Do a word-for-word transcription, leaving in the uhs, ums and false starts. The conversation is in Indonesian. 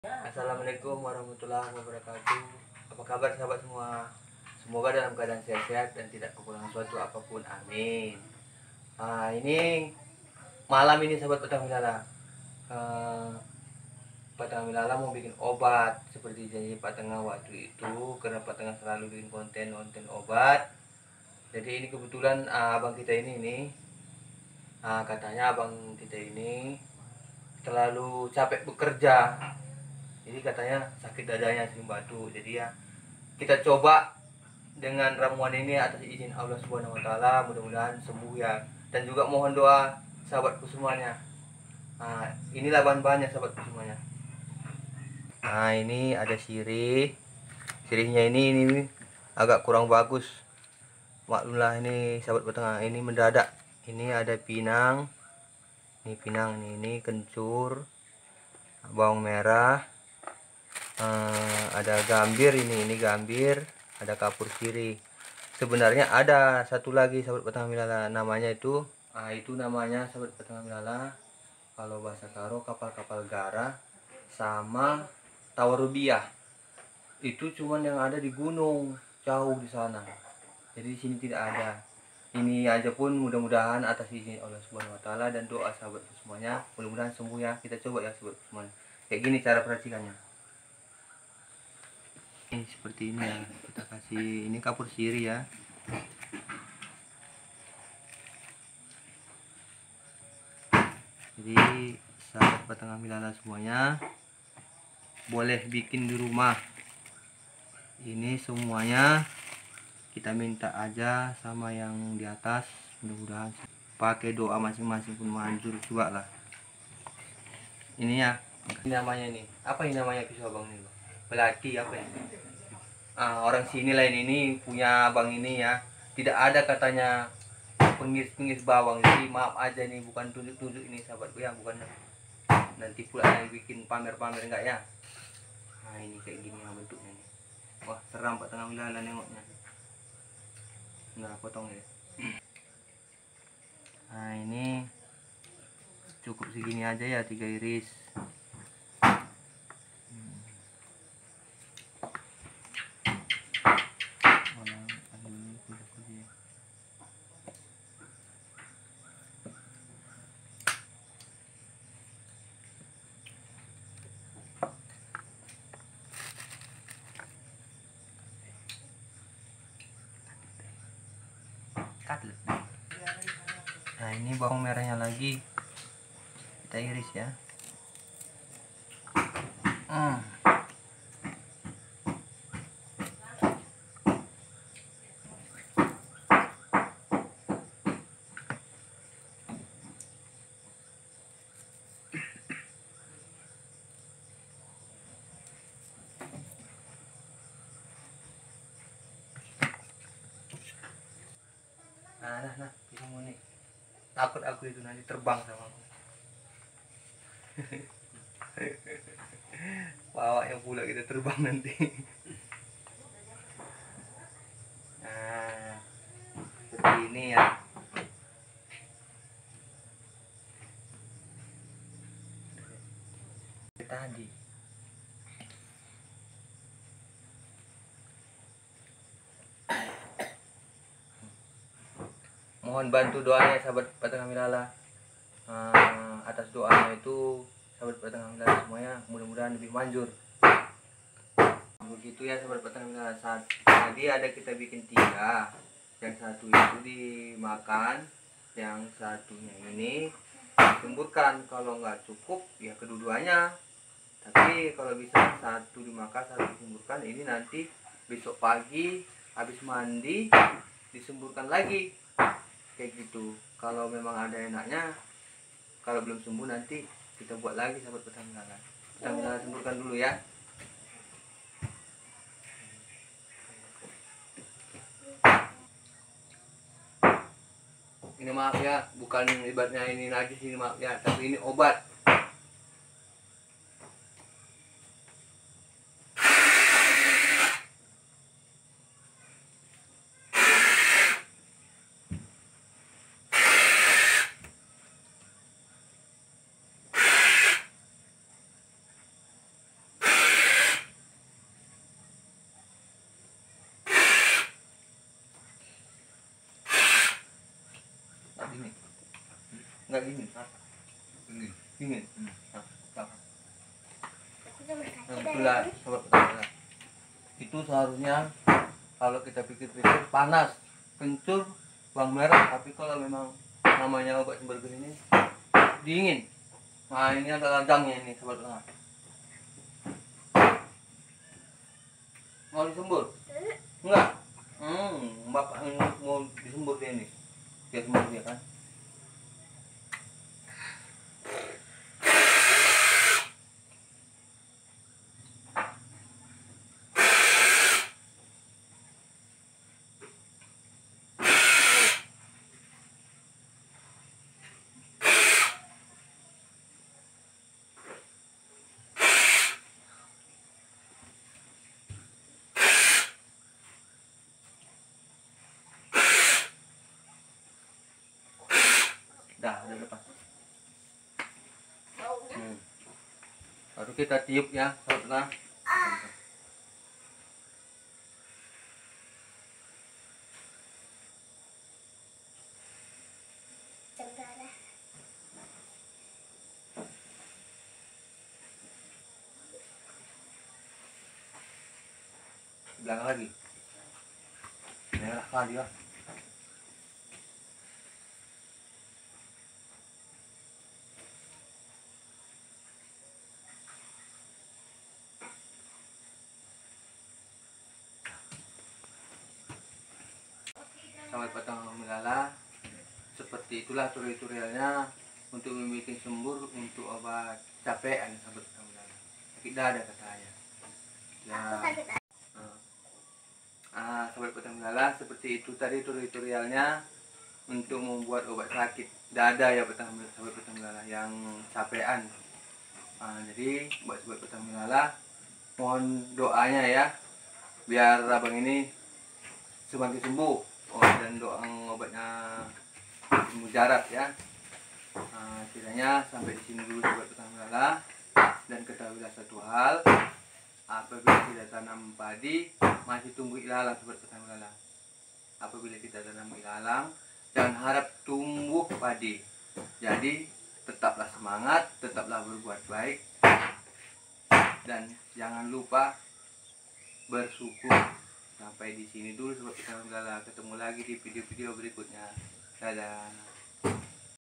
Assalamualaikum warahmatullahi wabarakatuh. Apa kabar sahabat semua? Semoga dalam keadaan sehat-sehat dan tidak kekurangan suatu apapun. Amin. Nah, ini malam ini sahabat Patang Milala, uh, Patang Milala mau bikin obat seperti janji Pak Tengah waktu itu, karena Pak Tengah selalu bikin konten-konten obat. Jadi ini kebetulan uh, abang kita ini nih, uh, katanya abang kita ini terlalu capek bekerja. Jadi katanya sakit dadanya sering batu. Jadi ya kita coba dengan ramuan ini atas izin Allah Subhanahu Wa Taala, mudah-mudahan sembuh ya. Dan juga mohon doa sahabatku semuanya. Nah, inilah bahan-bahannya sahabatku semuanya. Nah, ini ada sirih. Sirihnya ini ini agak kurang bagus. Maklumlah ini sahabat petengah, ini mendadak. Ini ada pinang. Ini pinang, ini, ini kencur, bawang merah. Uh, ada gambir, ini ini gambir, ada kapur sirih. Sebenarnya ada satu lagi sahabat Patang Milala, namanya itu ah itu namanya sahabat Patang Milala, kalau bahasa Karo kapal-kapal gara sama tawar rubiah. Itu cuman yang ada di gunung jauh di sana, jadi di sini tidak ada. Ini aja pun mudah-mudahan atas izin Allah Subhanahu Wa Taala dan doa sahabat semuanya, mudah-mudahan sembuh ya. Kita coba ya sahabat semuanya. Kayak gini cara peracikannya. Ini seperti ini ya, kita kasih ini kapur sirih ya. Jadi sahabat Patang Milala semuanya boleh bikin di rumah. Ini semuanya kita minta aja sama yang di atas, mudah-mudahan pakai doa masing-masing pun manjur juga lah. Ini ya, ini namanya ini apa ini namanya pisau abang ini? Belati apa ya? Ah, orang sini lain ini punya abang ini ya, tidak ada katanya pengiris-pengiris bawang. Jadi maaf aja nih, bukan tunjuk-tunjuk ini sahabatku ya, bukan nanti pula yang bikin pamer-pamer enggak ya. Nah, ini kayak gini ya bentuknya nih. Wah, seram Pak Tengah Milala nengoknya. Nah, potong ya. Nah, ini cukup segini aja ya, tiga iris. Nah, ini bawang merahnya lagi kita iris ya. Hmm. Nah, nah, nah, bisa mau nih. Takut aku itu nanti terbang sama aku. Bawa yang pula kita terbang nanti. Nah, seperti ini ya. Tadi. Mohon bantu doanya sahabat Patang Milala. Uh, atas doanya itu sahabat Patang Milala semuanya mudah-mudahan lebih manjur. Begitu ya sahabat Patang Milala. Saat tadi ada kita bikin tiga, yang satu itu dimakan, yang satunya ini disemburkan. Kalau nggak cukup ya kedua-duanya, tapi kalau bisa satu dimakan satu disemburkan. Ini nanti besok pagi habis mandi disemburkan lagi kayak gitu. Kalau memang ada enaknya, kalau belum sembuh nanti kita buat lagi sahabat Patang Milala. Patang Milala semburkan dulu ya. Ini maaf ya, bukan ibaratnya ini lagi sini maaf ya, tapi ini obat. Nggak dingin. Dingin. Dingin. Hmm. Nah, apa? Aku cuma sakit Nah, dari itulah tadi. sobat petani. Itu seharusnya kalau kita pikir-pikir panas, kencur, bawang merah. Tapi kalau memang namanya obat sumber ini dingin. Nah ini adalah ragangnya ini sobat petani. Mau disembur? Enggak. Hmm, bapak ini mau disembur dia ini. Dia sembur dia kan. Dah, udah lepas. Hmm. Baru kita tiup ya, sobat. Cendara. Belakang lagi. Merah kali ya. Sahabat petang melala, seperti itulah tutorialnya untuk membuat sembur untuk obat capean sahabat petang melala. Sakit dada katanya. Ya. Aku sakit hati. Ah, sahabat petang melala, seperti itu tadi tutorialnya untuk membuat obat sakit dada ya petang sahabat petang melala yang capean. Ah, jadi buat sahabat petang melala, mohon doanya ya biar abang ini semakin sembuh. Oh, dan doa obatnya mujarab ya. Nah, kiranya sampai di sini dulu sobat petang melala, dan ketahuilah satu hal, apabila kita tanam padi masih tumbuh ilalang sobat petang melala. Apabila kita tanam ilalang, jangan harap tumbuh padi. Jadi tetaplah semangat, tetaplah berbuat baik, dan jangan lupa bersyukur. Sampai di sini dulu sobat petang melala. Ketemu lagi di video-video berikutnya. Dadah.